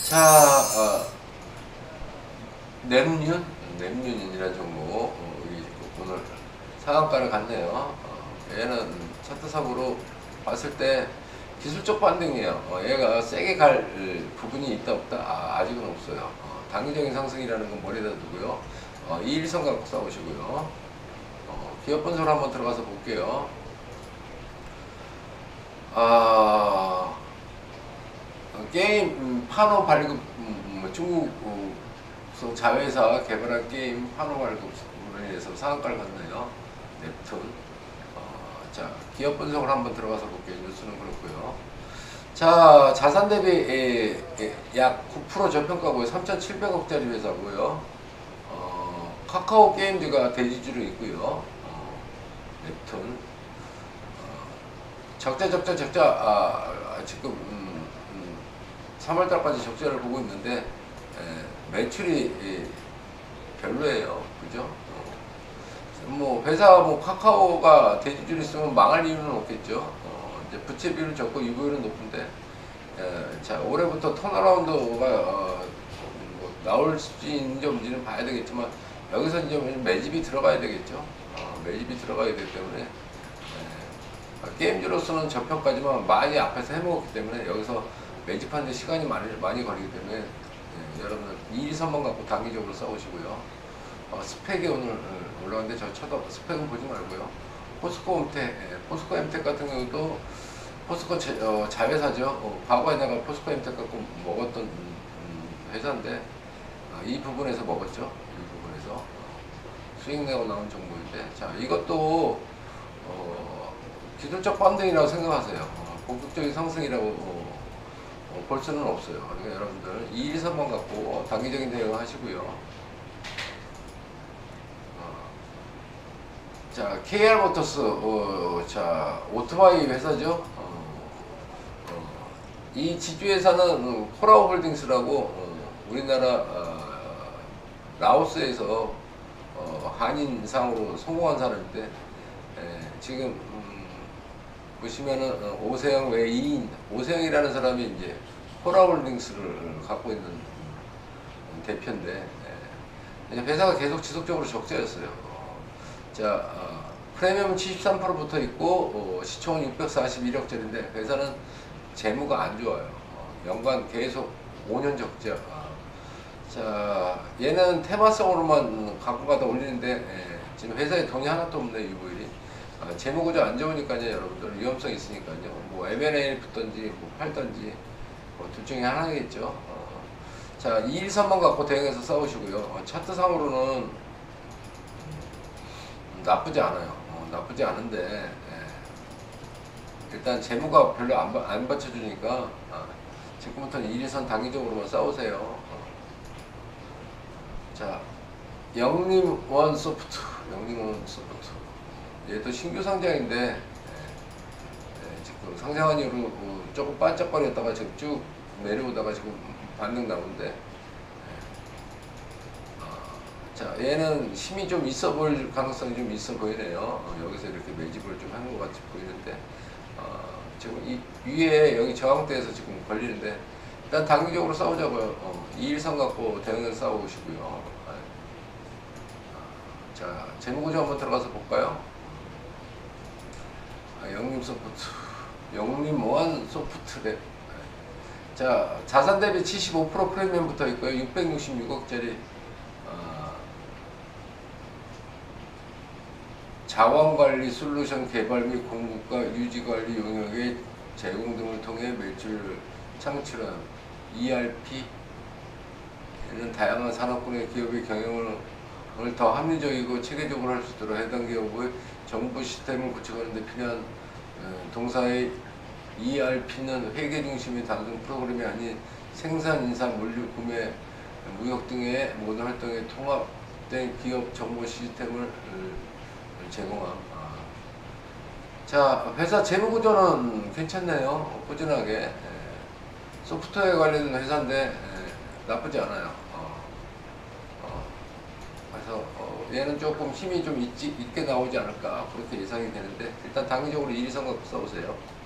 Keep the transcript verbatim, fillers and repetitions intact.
자, 어, 넵륜? 넵륜이라는 종목, 어, 우리 오늘 상한가를 갔네요. 어, 얘는 차트상으로 봤을 때 기술적 반등이에요. 어, 얘가 세게 갈 부분이 있다 없다? 아, 아직은 없어요. 어, 단기적인 상승이라는 건 머리에다 두고요. 어, 이일선 갖고 싸우시고요. 어, 기업 분석을 한번 들어가서 볼게요. 아, 어, 게임 음, 판호 발급 음, 뭐 중국 어, 자회사 개발한 게임 판호 발급으로 인해서 상한가를 갔네요. 넵툰. 어, 자, 기업 분석을 한번 들어가서 볼게요. 뉴스는 그렇고요. 자, 자산 대비 에, 에, 약 구 퍼센트 저평가고요. 삼천칠백억짜리 회사고요. 어, 카카오 게임즈가 대지주로 있고요. 어, 넵툰. 어, 적자 적자 적자 아, 아, 지금 음, 음, 삼월달까지 적자를 보고 있는데 에, 매출이 에, 별로예요. 그죠? 어, 뭐 회사 뭐 카카오가 대주주로 있으면 망할 이유는 없겠죠. 어, 이제 부채 비율은 적고 유보율은 높은데 에, 자 올해부터 턴어라운드가 어, 뭐 나올 수 있는지 없는지는 봐야 되겠지만 여기서 이제 매집이 들어가야 되겠죠. 어, 매집이 들어가야 되기 때문에 에, 게임주로서는 저평가지만 많이 앞에서 해먹었기 때문에 여기서 매집하는데 시간이 많이, 많이 걸리기 때문에 예, 여러분들 이, 이 선만 갖고 단기적으로 싸우시고요. 어, 스펙이 오늘 올라왔는데 저 쳐다 스펙은 보지 말고요. 포스코 엠텍, 예, 포스코 엠텍 같은 경우도 포스코 제, 어, 자회사죠. 어, 과거에 내가 포스코 엠텍 갖고 먹었던 음, 음, 회사인데 어, 이 부분에서 먹었죠. 이 부분에서 어, 수익 내고 나온 정보인데 자 이것도 어, 기술적 반등이라고 생각하세요. 어, 본격적인 상승이라고 어, 어, 볼 수는 없어요. 그러니까 여러분들 이, 일, 삼만 갖고 단기적인 대응 하시고요. 자, 케이알모터스, 어, 자, 오토바이 회사죠. 어, 어, 이 지주회사는 코라홀딩스라고 어, 우리나라 어, 라오스에서 어, 한인상으로 성공한 사람인데 에, 지금 음, 보시면은 어, 오세영 외인 오세영이라는 사람이 이제 코라홀딩스를 갖고 있는 음, 대표인데 에, 회사가 계속 지속적으로 적자였어요. 어, 자, 어, 프리미엄 칠십삼 퍼센트 붙어 있고 어, 시총은 육백사십일억짜리인데 회사는 재무가 안 좋아요. 어, 연간 계속 오 년 적자. 어, 자, 얘는 테마성으로만 갖고 가다 올리는데 예, 지금 회사에 돈이 하나도 없네 유보율이. 아, 재무구조 안 좋으니까요 여러분들 위험성이 있으니까요. 뭐 엠 앤 에이 붙던지 뭐 팔던지 뭐 둘 중에 하나겠죠. 어, 자, 이, 일, 삼만 갖고 대응해서 싸우시고요. 어, 차트상으로는 나쁘지 않아요. 어, 나쁘지 않은데 예. 일단 재무가 별로 안, 안 받쳐주니까 어, 지금부터는 일, 이 선 단기적으로만 싸우세요. 어. 자, 영림원 소프트, 영림원 소프트. 얘도 신규 상장인데 예, 예, 지금 상장한 이후로 어, 조금 반짝거렸다가 지금 쭉 내려오다가 지금 반등 나오는데 자, 얘는 힘이 좀 있어 보일 가능성이 좀 있어 보이네요. 어, 여기서 이렇게 매집을 좀 한 것 같이 보이는데, 어, 지금 이 위에 여기 저항대에서 지금 걸리는데, 일단 단기적으로 싸우자고요. 어, 이, 일 선 갖고 대응해서 싸우시고요. 어, 자, 재무구조 한번 들어가서 볼까요? 아, 영림 소프트, 영림원 소프트랩. 자, 자산 대비 칠십오 퍼센트 프리미엄 붙어 있고요. 육백육십육억짜리. 자원관리 솔루션 개발 및 공급과 유지관리 용역의 제공 등을 통해 매출 창출한 이 알 피는 다양한 산업군의 기업의 경영을 더 합리적이고 체계적으로 할 수 있도록 해당 기업의 정보 시스템을 구축하는 데 필요한 동사의 이 알 피는 회계 중심의 단순 프로그램이 아닌 생산, 인사, 물류, 구매, 무역 등의 모든 활동에 통합된 기업 정보 시스템을 제공함. 아. 자, 회사 재무구조는 괜찮네요. 꾸준하게. 에, 소프트웨어 관련 회사인데 에, 나쁘지 않아요. 어, 어, 그래서 어, 얘는 조금 힘이 좀 있지, 있게 나오지 않을까 그렇게 예상이 되는데 일단 단기적으로 일, 이 선 갖고 써보세요.